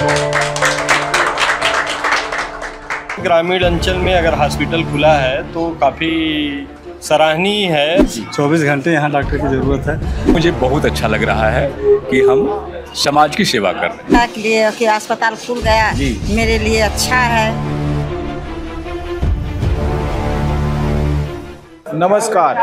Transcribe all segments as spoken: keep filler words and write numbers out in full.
ग्रामीण अंचल में अगर हॉस्पिटल खुला है तो काफ़ी सराहनीय है। चौबीस घंटे यहाँ डॉक्टर की ज़रूरत है। मुझे बहुत अच्छा लग रहा है कि हम समाज की सेवा कर रहे हैं। के लिए कि अस्पताल खुल गया मेरे लिए अच्छा है। नमस्कार।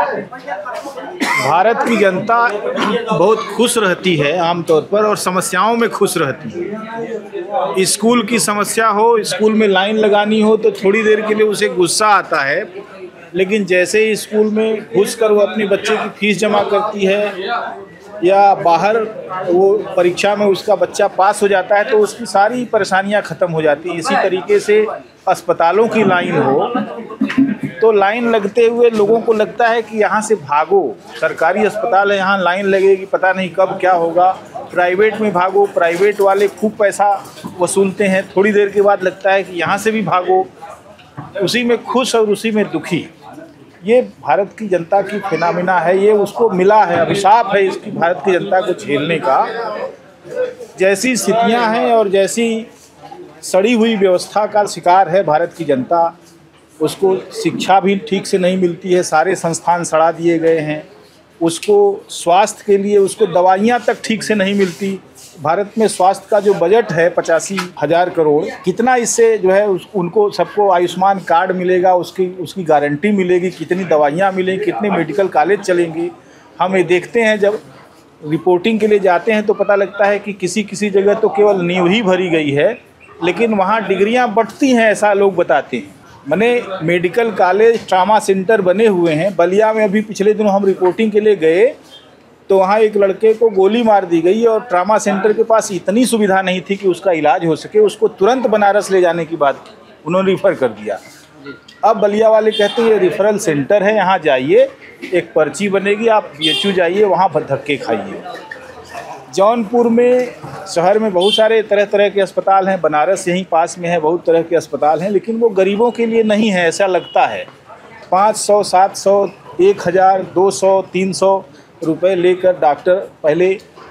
भारत की जनता बहुत खुश रहती है आमतौर पर और समस्याओं में खुश रहती है। स्कूल की समस्या हो, स्कूल में लाइन लगानी हो तो थोड़ी देर के लिए उसे गुस्सा आता है, लेकिन जैसे ही स्कूल में घुसकर वो अपने बच्चे की फीस जमा करती है या बाहर वो परीक्षा में उसका बच्चा पास हो जाता है तो उसकी सारी परेशानियां ख़त्म हो जाती हैं। इसी तरीके से अस्पतालों की लाइन हो तो लाइन लगते हुए लोगों को लगता है कि यहाँ से भागो, सरकारी अस्पताल है यहाँ लाइन लगेगी, पता नहीं कब क्या होगा। प्राइवेट में भागो, प्राइवेट वाले खूब पैसा वसूलते हैं, थोड़ी देर के बाद लगता है कि यहाँ से भी भागो। उसी में खुश और उसी में दुखी, ये भारत की जनता की फिनोमिना है। ये उसको मिला है, अभिशाप है इसकी भारत की जनता को झेलने का। जैसी स्थितियाँ हैं और जैसी सड़ी हुई व्यवस्था का शिकार है भारत की जनता, उसको शिक्षा भी ठीक से नहीं मिलती है, सारे संस्थान सड़ा दिए गए हैं। उसको स्वास्थ्य के लिए उसको दवाइयाँ तक ठीक से नहीं मिलती। भारत में स्वास्थ्य का जो बजट है पचासी हज़ार करोड़, कितना इससे जो है उस, उनको सबको आयुष्मान कार्ड मिलेगा, उसकी उसकी गारंटी मिलेगी, कितनी दवाइयाँ मिलेंगी, कितने मेडिकल कॉलेज चलेंगे। हम ये देखते हैं जब रिपोर्टिंग के लिए जाते हैं तो पता लगता है कि किसी किसी जगह तो केवल नींव ही भरी गई है, लेकिन वहाँ डिग्रियाँ बढ़ती हैं, ऐसा लोग बताते हैं। माने मेडिकल कॉलेज, ट्रामा सेंटर बने हुए हैं। बलिया में अभी पिछले दिनों हम रिपोर्टिंग के लिए गए तो वहाँ एक लड़के को गोली मार दी गई और ट्रामा सेंटर के पास इतनी सुविधा नहीं थी कि उसका इलाज हो सके। उसको तुरंत बनारस ले जाने की बात उन्होंने रिफ़र कर दिया। अब बलिया वाले कहते हैं ये रिफरल सेंटर है, यहाँ जाइए, एक पर्ची बनेगी, आप बी एच यू जाइए, वहाँ धक्के खाइए। जौनपुर में शहर में बहुत सारे तरह तरह के अस्पताल हैं, बनारस यहीं पास में है, बहुत तरह के अस्पताल हैं, लेकिन वो गरीबों के लिए नहीं है, ऐसा लगता है। पाँच सौ, सात सौ, एक हज़ार, दो सौ, तीन सौ रुपए लेकर डॉक्टर पहले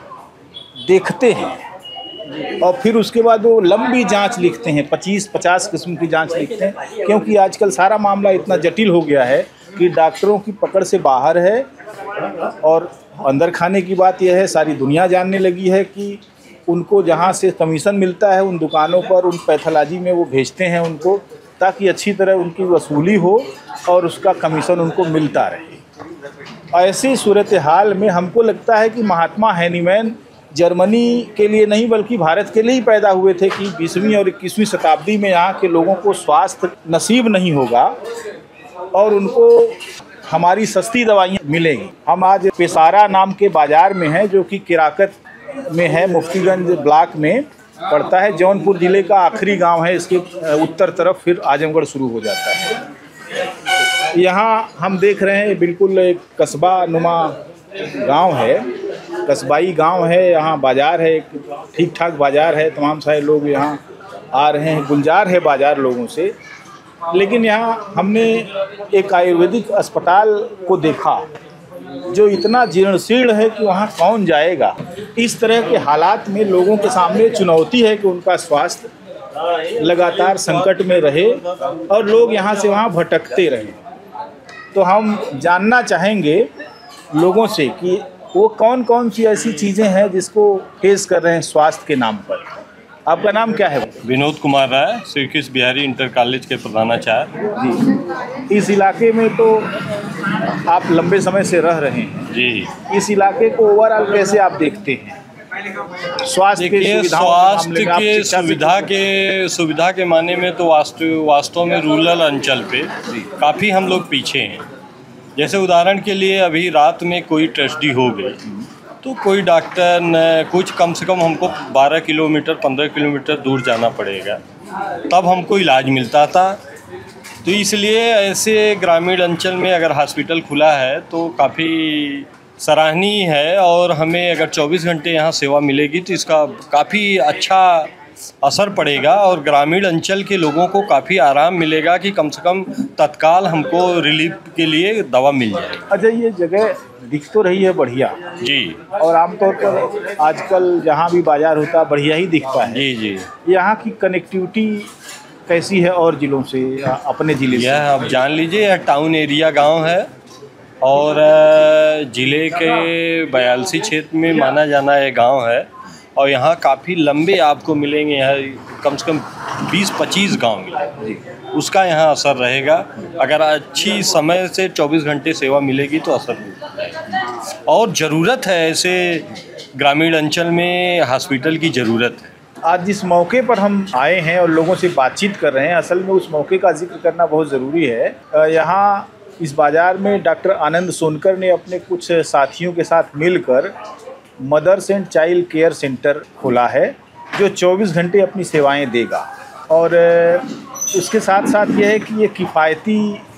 देखते हैं और फिर उसके बाद वो लंबी जांच लिखते हैं, पच्चीस पचास किस्म की जांच लिखते हैं, क्योंकि आजकल सारा मामला इतना जटिल हो गया है कि डॉक्टरों की पकड़ से बाहर है। और अंदर खाने की बात यह है, सारी दुनिया जानने लगी है कि उनको जहाँ से कमीशन मिलता है उन दुकानों पर, उन पैथोलॉजी में वो भेजते हैं उनको, ताकि अच्छी तरह उनकी वसूली हो और उसका कमीशन उनको मिलता रहे। ऐसी सूरत हाल में हमको लगता है कि महात्मा हैनीमैन जर्मनी के लिए नहीं बल्कि भारत के लिए ही पैदा हुए थे कि बीसवीं और इक्कीसवीं शताब्दी में यहाँ के लोगों को स्वास्थ्य नसीब नहीं होगा और उनको हमारी सस्ती दवाइयाँ मिलेंगी। हम आज पेसारा नाम के बाज़ार में हैं जो कि किराकत में है, मुफ्तीगंज ब्लॉक में पड़ता है, जौनपुर ज़िले का आखिरी गांव है। इसके उत्तर तरफ फिर आजमगढ़ शुरू हो जाता है। यहाँ हम देख रहे हैं बिल्कुल एक कस्बा नुमा गांव है, कस्बाई गांव है। यहाँ बाज़ार है, ठीक ठाक बाज़ार है, तमाम सारे लोग यहाँ आ रहे हैं, गुलजार है बाज़ार लोगों से। लेकिन यहाँ हमने एक आयुर्वेदिक अस्पताल को देखा जो इतना जीर्ण है कि वहाँ कौन जाएगा। इस तरह के हालात में लोगों के सामने चुनौती है कि उनका स्वास्थ्य लगातार संकट में रहे और लोग यहाँ से वहाँ भटकते रहें। तो हम जानना चाहेंगे लोगों से कि वो कौन कौन सी ऐसी चीज़ें हैं जिसको फेस कर रहे हैं स्वास्थ्य के नाम पर। आपका नाम क्या है? विनोद कुमार राय, श्री कृष्ण बिहारी इंटर कॉलेज के प्रधानाचार्य जी। इस इलाके में तो आप लंबे समय से रह रहे हैं जी। इस इलाके को ओवरऑल कैसे आप देखते हैं? स्वास्थ्य के स्वास्थ्य के सुविधा के सुविधा के माने में तो वास्तव वास्तव में रूरल अंचल पे काफ़ी हम लोग पीछे हैं। जैसे उदाहरण के लिए अभी रात में कोई ट्रेजेडी हो गई तो कोई डॉक्टर न कुछ कम से कम हमको बारह किलोमीटर पंद्रह किलोमीटर दूर जाना पड़ेगा, तब हमको इलाज मिलता था। तो इसलिए ऐसे ग्रामीण अंचल में अगर हॉस्पिटल खुला है तो काफ़ी सराहनीय है और हमें अगर चौबीस घंटे यहाँ सेवा मिलेगी तो इसका काफ़ी अच्छा असर पड़ेगा और ग्रामीण अंचल के लोगों को काफ़ी आराम मिलेगा कि कम से कम तत्काल हमको रिलीफ के लिए दवा मिल जाए। अच्छा, ये जगह दिख तो रही है बढ़िया जी, और आमतौर पर आजकल जहाँ भी बाजार होता है बढ़िया ही दिखता है। जी जी। यहाँ की कनेक्टिविटी कैसी है और ज़िलों से, अपने ज़िले से? यह आप जान लीजिए, यह टाउन एरिया गांव है और ज़िले के बयालीसी क्षेत्र में माना जाना ये गांव है और यहाँ काफ़ी लंबे आपको मिलेंगे। यहाँ कम से कम बीस पच्चीस गांव मिलेंगे, उसका यहाँ असर रहेगा। अगर अच्छी समय से चौबीस घंटे सेवा मिलेगी तो असर होगा और ज़रूरत है, ऐसे ग्रामीण अंचल में हॉस्पिटल की ज़रूरत है। आज जिस मौके पर हम आए हैं और लोगों से बातचीत कर रहे हैं, असल में उस मौके का जिक्र करना बहुत ज़रूरी है। यहाँ इस बाज़ार में डॉक्टर आनंद सोनकर ने अपने कुछ साथियों के साथ मिलकर mothers and child care centre खोला है, जो चौबीस घंटे अपनी सेवाएं देगा। और उसके साथ साथ यह है कि ये किफ़ायती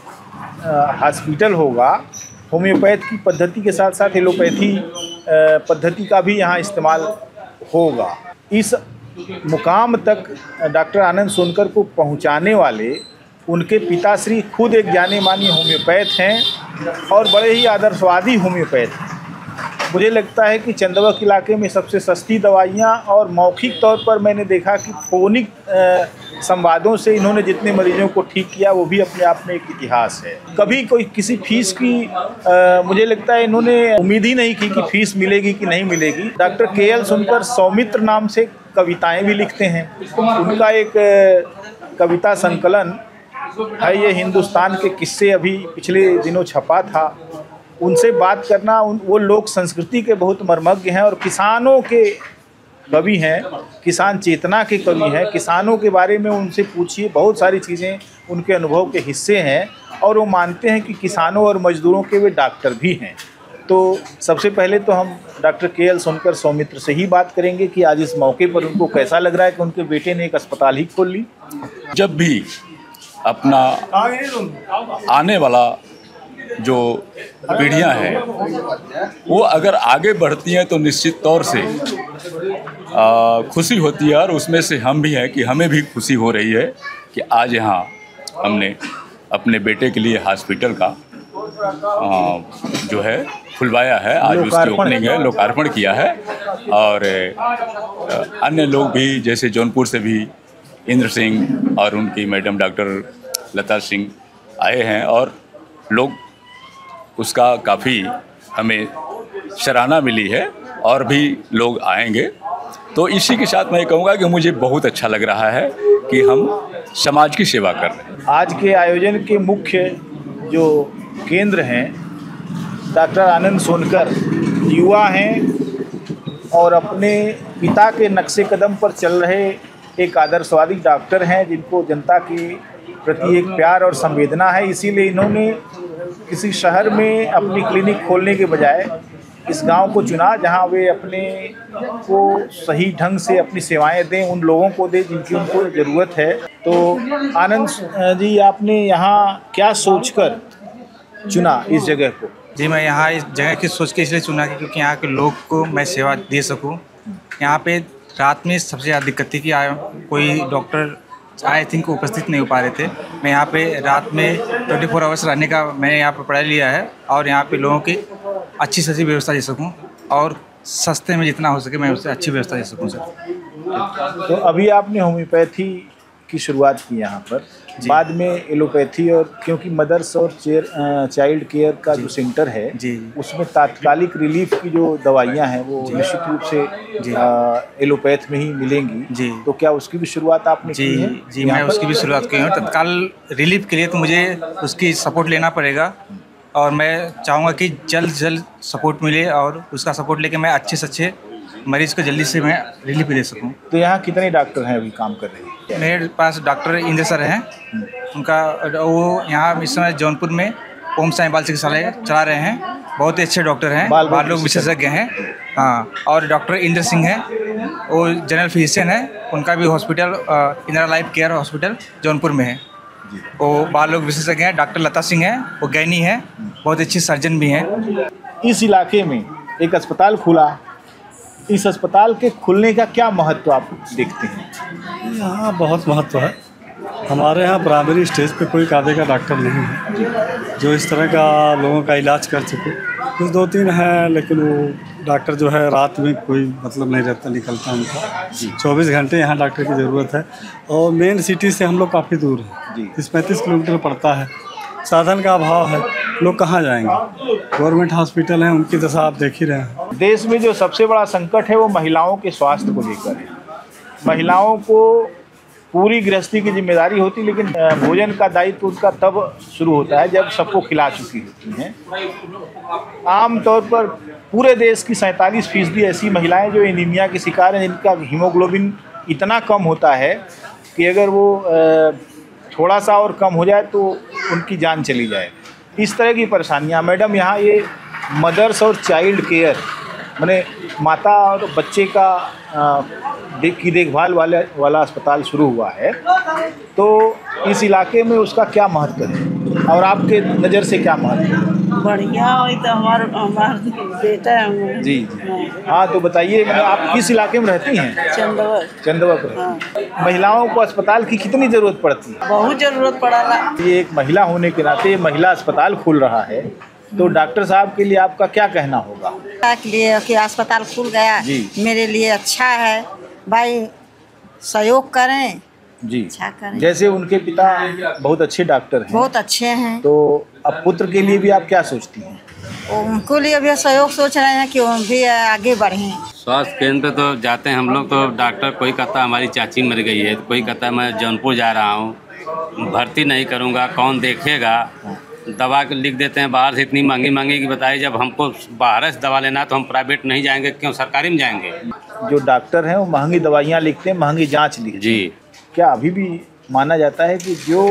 हॉस्पिटल होगा। होम्योपैथ की पद्धति के साथ साथ एलोपैथी पद्धति का भी यहाँ इस्तेमाल होगा। इस मुकाम तक डॉक्टर आनंद सोनकर को पहुँचाने वाले उनके पिताश्री खुद एक जाने माने होम्योपैथ हैं और बड़े ही आदर्शवादी होम्योपैथ हैं। मुझे लगता है कि चंदवक इलाके में सबसे सस्ती दवाइयाँ और मौखिक तौर पर मैंने देखा कि फोनिक संवादों से इन्होंने जितने मरीजों को ठीक किया वो भी अपने आप में एक इतिहास है। कभी कोई किसी फीस की आ, मुझे लगता है इन्होंने उम्मीद ही नहीं की कि फीस मिलेगी कि नहीं मिलेगी। डॉक्टर के एल सुनकर सौमित्र नाम से कविताएं भी लिखते हैं। उनका एक कविता संकलन है, ये हिंदुस्तान के किस्से, अभी पिछले दिनों छपा था। उनसे बात करना, उन वो लोग संस्कृति के बहुत मर्मज्ञ हैं और किसानों के कवि हैं, किसान चेतना के कवि हैं। किसानों के बारे में उनसे पूछिए, बहुत सारी चीज़ें उनके अनुभव के हिस्से हैं और वो मानते हैं कि किसानों और मजदूरों के वे डॉक्टर भी हैं। तो सबसे पहले तो हम डॉक्टर के एल सोनकर सौमित्र से ही बात करेंगे कि आज इस मौके पर उनको कैसा लग रहा है कि उनके बेटे ने एक अस्पताल ही खोल ली। जब भी अपना आने वाला जो पीढ़ियां हैं वो अगर आगे बढ़ती हैं तो निश्चित तौर से आ, खुशी होती है और उसमें से हम भी हैं कि हमें भी खुशी हो रही है कि आज यहाँ हमने अपने बेटे के लिए हॉस्पिटल का आ, जो है खुलवाया है। आज उसकी ओपनिंग है, लोकार्पण किया है और अन्य लोग भी जैसे जौनपुर से भी इंद्र सिंह और उनकी मैडम डॉक्टर लता सिंह आए हैं और लोग उसका काफ़ी हमें सराहना मिली है और भी लोग आएंगे। तो इसी के साथ मैं कहूँगा कि मुझे बहुत अच्छा लग रहा है कि हम समाज की सेवा कर रहे हैं। आज के आयोजन के मुख्य जो केंद्र हैं, डॉक्टर आनंद सोनकर युवा हैं और अपने पिता के नक्शे कदम पर चल रहे एक आदर्शवादी डॉक्टर हैं जिनको जनता के प्रति एक प्यार और संवेदना है। इसीलिए इन्होंने किसी शहर में अपनी क्लिनिक खोलने के बजाय इस गांव को चुना जहां वे अपने को सही ढंग से अपनी सेवाएं दें, उन लोगों को दें जिनकी उनको ज़रूरत है। तो आनंद जी, आपने यहाँ क्या सोचकर चुना इस जगह को? जी, मैं यहाँ इस जगह की सोच के इसलिए चुना क्योंकि यहाँ के लोग को मैं सेवा दे सकूँ। यहाँ पे रात में सबसे ज़्यादा दिक्कत थी कि कोई डॉक्टर आई थिंक उपस्थित नहीं हो पा रहे थे। मैं यहाँ पे रात में ट्वेंटी फोर आवर्स रहने का मैंने यहाँ पे पढ़ाई लिया है और यहाँ पे लोगों की अच्छी से अच्छी व्यवस्था दे सकूँ और सस्ते में जितना हो सके मैं उससे अच्छी व्यवस्था दे सकूँ सर। तो अभी आपने होम्योपैथी की शुरुआत की यहाँ पर, बाद में एलोपैथी, और क्योंकि मदर्स और चेयर चाइल्ड केयर का जो सेंटर है जी उसमें तात्कालिक रिलीफ की जो दवाइयाँ हैं वो निश्चित रूप से एलोपैथ में ही मिलेंगी जी। तो क्या उसकी भी शुरुआत आपने जी की है? जी, मैं उसकी भी शुरुआत की हूँ। तत्काल रिलीफ के लिए तो मुझे उसकी सपोर्ट लेना पड़ेगा और मैं चाहूँगा कि जल्द जल्द सपोर्ट मिले और उसका सपोर्ट लेके मैं अच्छे से अच्छे मरीज़ को जल्दी से मैं रिलीफ दे सकूँ। तो यहाँ कितने डॉक्टर हैं अभी काम कर रहे हैं? मेरे पास डॉक्टर इंद्र सर हैं, उनका वो यहाँ इस समय जौनपुर में ओम साईं बाल चिकित्सालय चला रहे हैं। बहुत ही अच्छे डॉक्टर हैं, बाल बाल रोग विशेषज्ञ हैं। हाँ, और डॉक्टर इंद्र सिंह हैं, वो जनरल फिजिशियन हैं। उनका भी hospital Indira life care hospital Jaunpur में है, वो बाल रोग विशेषज्ञ हैं। डॉक्टर लता सिंह हैं, वो गैनी हैं, बहुत अच्छी सर्जन भी हैं। इस इलाके में एक अस्पताल खुला इस अस्पताल के खुलने का क्या महत्व आप देखते हैं? यहाँ बहुत महत्व है। हमारे यहाँ प्राइमरी स्टेज पे कोई कायदे का डॉक्टर नहीं है जो इस तरह का लोगों का इलाज कर सके। कुछ दो तीन हैं, लेकिन वो डॉक्टर जो है रात में कोई मतलब नहीं रहता, निकलता उनका। चौबीस घंटे यहाँ डॉक्टर की ज़रूरत है और मेन सिटी से हम लोग काफ़ी दूर हैं, तीस पैंतीस किलोमीटर पड़ता है। साधन का अभाव है, लोग कहाँ जाएंगे? गवर्नमेंट हॉस्पिटल हैं, उनकी दशा आप देख ही रहे हैं। देश में जो सबसे बड़ा संकट है वो महिलाओं के स्वास्थ्य को लेकर है। महिलाओं को पूरी गृहस्थी की जिम्मेदारी होती, लेकिन भोजन का दायित्व उनका तब शुरू होता है जब सबको खिला चुकी होती हैं। आमतौर पर पूरे देश की सैंतालीस फीसदी ऐसी महिलाएं जो एनीमिया के शिकार हैं, जिनका हीमोग्लोबिन इतना कम होता है कि अगर वो थोड़ा सा और कम हो जाए तो उनकी जान चली जाए। इस तरह की परेशानियां मैडम यहाँ ये मदर्स और चाइल्ड केयर माने माता और बच्चे का देख की देखभाल वाले वाला अस्पताल शुरू हुआ है, तो इस इलाके में उसका क्या महत्व है और आपके नज़र से क्या महत्व है? बढ़िया हो तो हमारा हमारा बेटा है। जी जी हाँ, तो बताइए आप किस इलाके में रहती हैं? चंदवा चंदवा पर। महिलाओं को अस्पताल की कितनी ज़रूरत पड़ती है? बहुत ज़रूरत पड़ा। ये एक महिला होने के नाते महिला अस्पताल खुल रहा है, तो डॉक्टर साहब के लिए आपका क्या कहना होगा? के लिए कि अस्पताल खुल गया मेरे लिए अच्छा है, भाई सहयोग करें जी। अच्छा करें। जैसे उनके पिता बहुत अच्छे डॉक्टर हैं, बहुत अच्छे हैं, तो अब पुत्र के लिए भी आप क्या सोचती हैं? उनको लिए भी सहयोग सोच रहे हैं कि वो भी आगे बढ़ें। स्वास्थ्य केंद्र तो जाते हैं हम लोग, तो डॉक्टर कोई कहता हमारी चाची मर गई है, कोई कहता मैं जौनपुर जा रहा हूँ, भर्ती नहीं करूँगा, कौन देखेगा। दवा लिख देते हैं बाहर से, इतनी महंगी महंगी की बताइए। जब हमको बाहर से दवा लेना तो हम प्राइवेट नहीं जाएंगे, क्यों सरकारी में जाएंगे? जो डॉक्टर हैं वो महंगी दवाइयाँ लिखते हैं, महंगी जांच लिखते हैं। जी। क्या अभी भी माना जाता है कि जो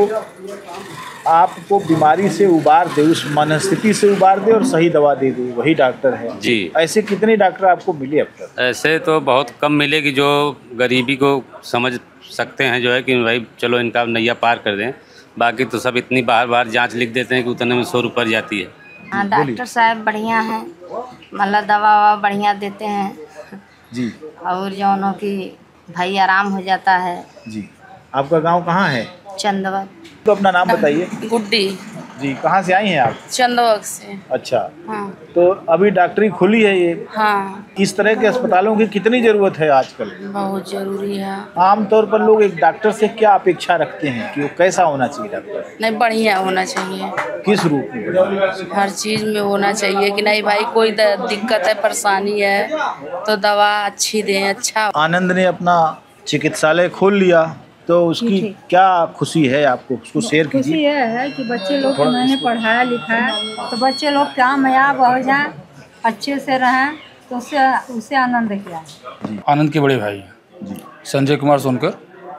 आपको बीमारी से उबार दे, उस मनस्थिति से उबार दे और सही दवा दे दे, वही डॉक्टर है? जी। ऐसे कितने डॉक्टर आपको मिले अब तक? ऐसे तो बहुत कम मिले कि जो गरीबी को समझ सकते हैं, जो है कि भाई चलो इनका नैया पार कर दें। बाकी तो सब इतनी बार बार जांच लिख देते हैं कि उतने में सौ रुपये जाती है। हाँ, डॉक्टर साहब बढ़िया हैं, मतलब दवा ववा बढ़िया देते हैं जी, और जौनों की भाई आराम हो जाता है जी। आपका गांव कहाँ है? चंदवा। तो अपना नाम बताइए। गुड्डी जी। कहाँ से आई हैं आप? चंदवक से। अच्छा। हाँ। तो अभी डॉक्टरी खुली है ये? हाँ। इस तरह के अस्पतालों की कितनी ज़रूरत है आजकल? बहुत ज़रूरी है। आमतौर पर लोग एक डॉक्टर से क्या अपेक्षा रखते हैं कि वो कैसा होना चाहिए डॉक्टर? नहीं, बढ़िया होना चाहिए। किस रूप में? हर चीज़ में होना चाहिए कि नहीं भाई कोई दिक्कत है, परेशानी है तो दवा अच्छी दें। अच्छा। आनंद ने अपना चिकित्सालय खोल लिया, तो उसकी क्या खुशी है आपको? उसको शेयर कीजिए। खुशी ये है कि बच्चे लोग को मैंने पढ़ाया लिखाया, तो बच्चे लोग कामयाब हो जाएं, अच्छे से रहें, तो उससे उससे आनंद किया। आनंद के बड़े भाई हैं संजय कुमार सोनकर।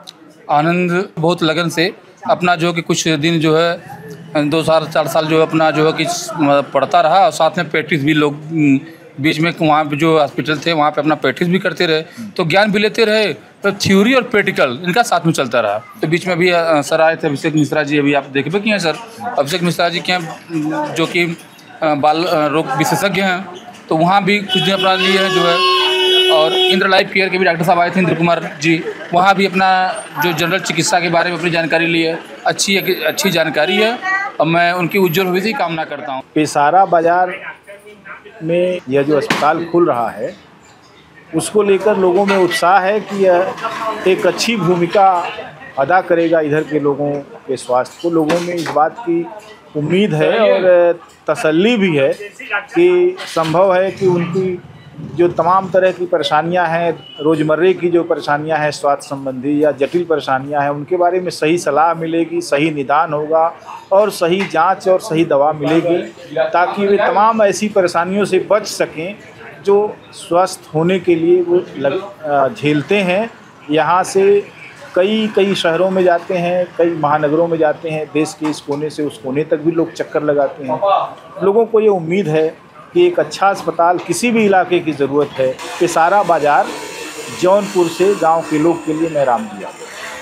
आनंद बहुत लगन से अपना जो कि कुछ दिन जो है दो साल चार साल जो अपना जो है कि पढ़ता रहा, और साथ में प्रैक्टिस भी लोग बीच में वहाँ पे जो हॉस्पिटल थे वहाँ पे अपना प्रैक्टिस भी करते रहे, तो ज्ञान भी लेते रहे। तो थ्योरी और प्रैक्टिकल इनका साथ में चलता रहा। तो बीच में भी सर आए थे अभिषेक मिश्रा जी, अभी आप देखबे किए हैं सर, अभिषेक मिश्रा जी के हैं जो कि बाल रोग विशेषज्ञ हैं, तो वहाँ भी कुछ दिन अपना लिए हैं जो है। और इंद्र लाइफ केयर के भी डॉक्टर साहब आए थे, इंद्र कुमार जी, वहाँ भी अपना जो जनरल चिकित्सा के बारे में अपनी जानकारी ली है। अच्छी अच्छी जानकारी है और मैं उनकी उज्जवल भविष्य की कामना करता हूँ। पेसारा बाजार में यह जो अस्पताल खुल रहा है उसको लेकर लोगों में उत्साह है कि यह एक अच्छी भूमिका अदा करेगा इधर के लोगों के स्वास्थ्य को। लोगों में इस बात की उम्मीद है और तसल्ली भी है कि संभव है कि उनकी जो तमाम तरह की परेशानियां हैं, रोज़मर्रे की जो परेशानियां हैं स्वास्थ्य संबंधी या जटिल परेशानियां हैं, उनके बारे में सही सलाह मिलेगी, सही निदान होगा और सही जांच और सही दवा मिलेगी, ताकि वे तमाम ऐसी परेशानियों से बच सकें जो स्वस्थ होने के लिए वो लग झेलते हैं। यहाँ से कई कई शहरों में जाते हैं, कई महानगरों में जाते हैं, देश के इस कोने से उस कोने तक भी लोग चक्कर लगाते हैं। लोगों को ये उम्मीद है कि एक अच्छा अस्पताल किसी भी इलाके की ज़रूरत है। पेसारा बाज़ार जौनपुर से गांव के लोग के लिए मैं राम दिया।